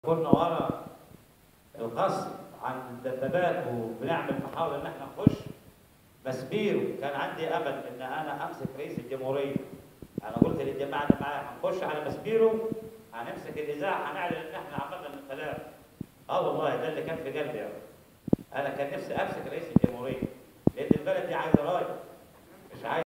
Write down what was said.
كنا ورا القصر عن الدبابات وبنعمل محاولة إن احنا نخش مسبيرو. كان عندي أمل إن أنا أمسك رئيس الجمهورية. أنا قلت للجماعة اللي معايا هنخش على مسبيرو، هنمسك الإذاعة، هنعلن إن احنا عملنا الانقلاب. والله ده اللي كان في قلبي. أنا كان نفسي أمسك رئيس الجمهورية لأن البلد دي عايزة راجل.